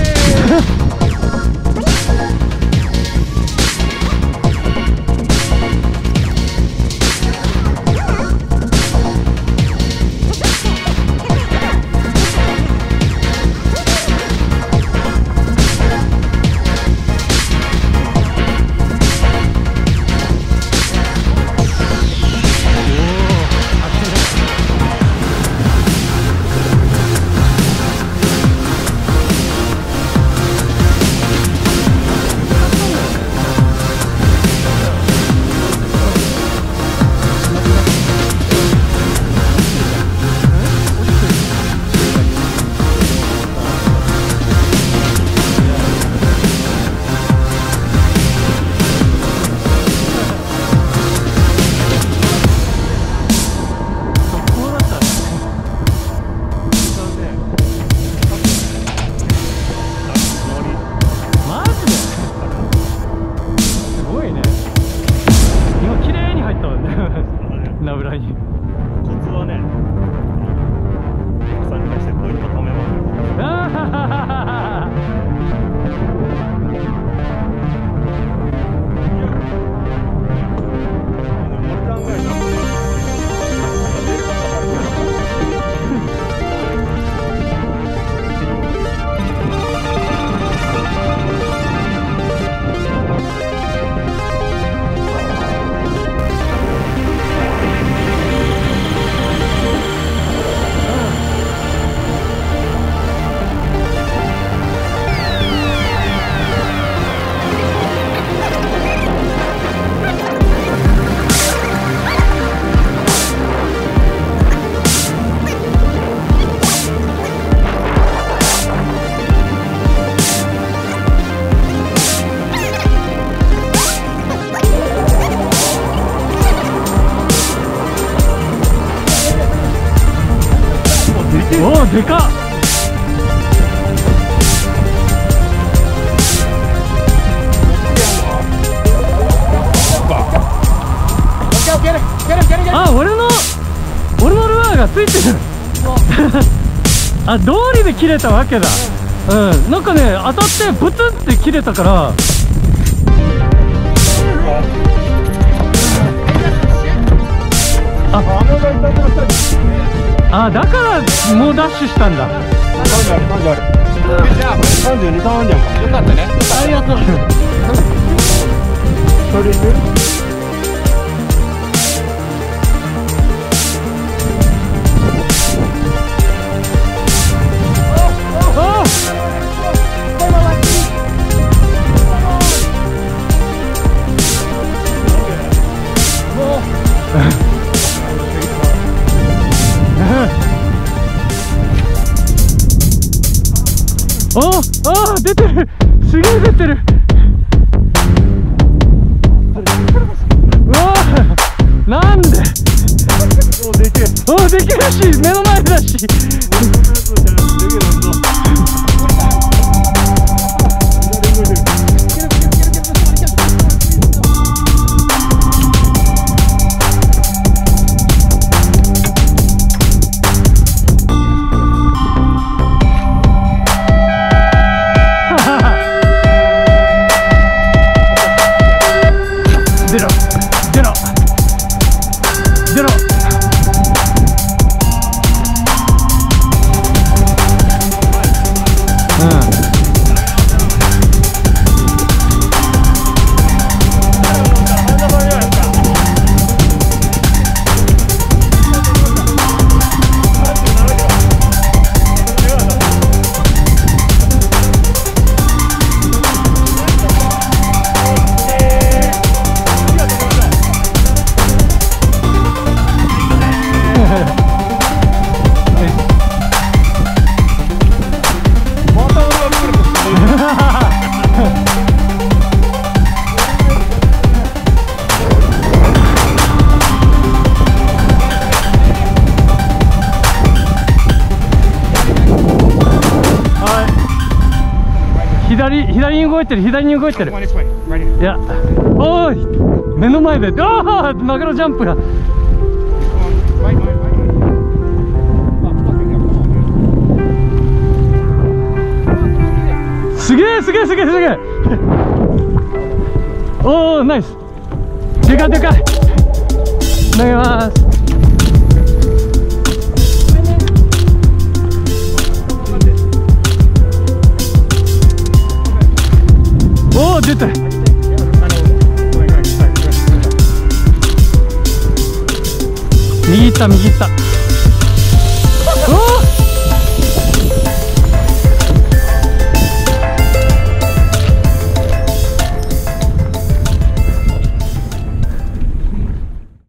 ナブラに。 コツはね、たくさんに対してポイント貯めます。 おお、でかっ。あ、俺のルアーがついてる。あ、道理で切れたわけだ。うん、なんかね、当たってブツンって切れたから。あ、だからもうダッシュしたんだ。 32、30あんじゃんか。よかったね。 ありがとう。 それであ、出てる。すげえ出てる。うわー、なんで。 できる。 できるし、目の前だし。左に動いてる、左に動いてる。いや、おーい、目の前で、ああ、マグロジャンプだ。 すげえすげえすげえすげえ。おお、ナイス。でかいでかい。投げます。おお、出た。右行った右行った。